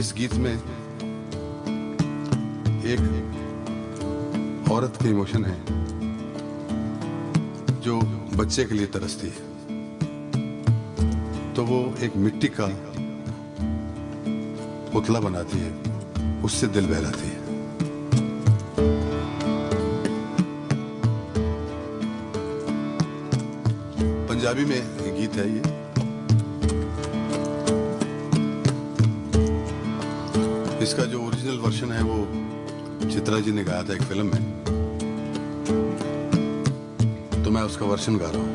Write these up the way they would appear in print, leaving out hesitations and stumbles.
इस गीत में एक औरत के इमोशन है जो बच्चे के लिए तरसती है, तो वो एक मिट्टी का पुतला बनाती है, उससे दिल बहलाती है। पंजाबी में गीत है ये। इसका जो ओरिजिनल वर्जन है वो चित्रा जी ने गाया था एक फिल्म में, तो मैं उसका वर्जन गा रहा हूं।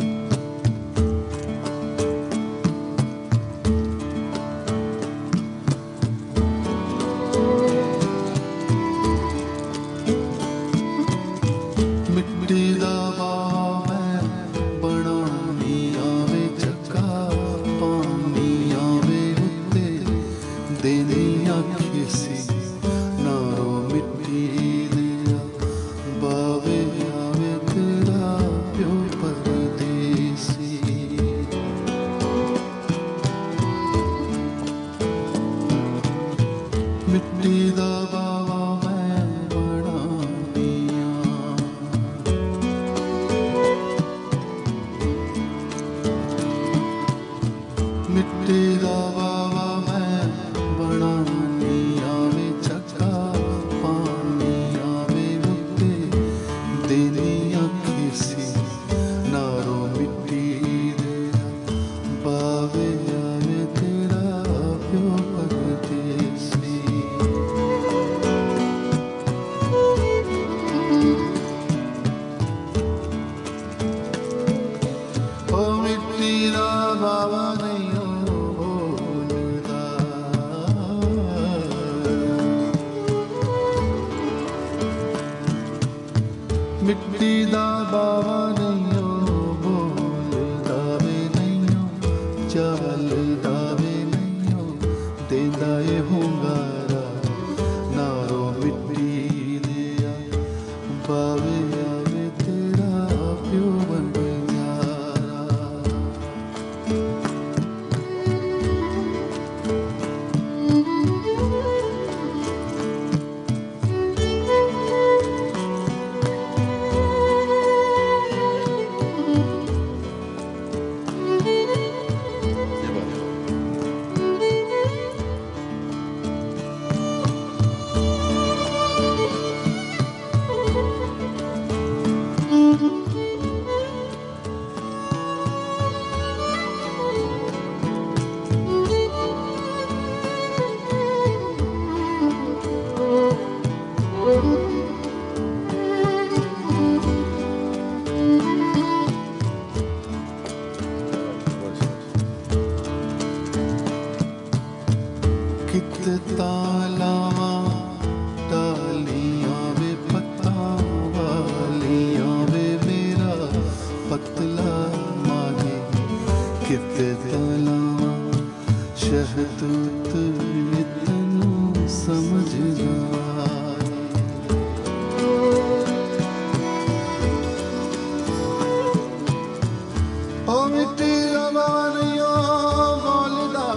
मिट्टी दा बाबा नैयो बोलदा वे नैयो चलदा वे नैयो देंदा ए हुंगारा नारो मिट्टी दिया बावे आवे तेरा प्यो बन तालावा डालियां वे पत्ता वालियां वे मेरा पतला मागे किते तालावा शहतूत इतनू समझ ओ मिट्टी रवानियों बोलदा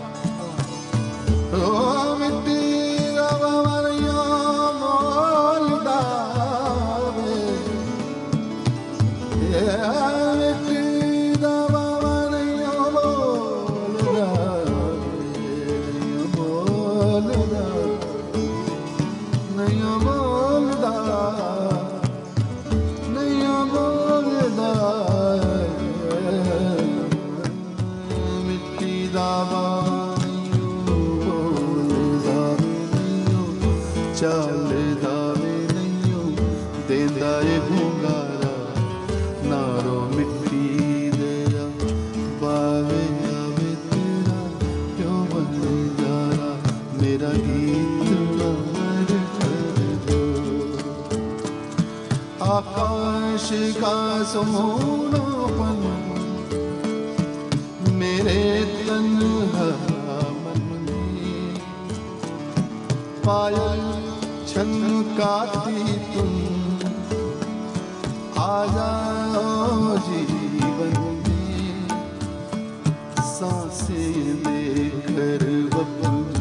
चलदा वे नैयो देंदा ए हुंगारा नारो मिट्टी दिया बावे आवे तेरा क्यों बन जारा मेरा गीत अमर कर दो। आकाश का सोनापन मेरे तन्हा मन में पायल छनकाती तुम आ जाओ जीवन में सांसें लेकर वक्त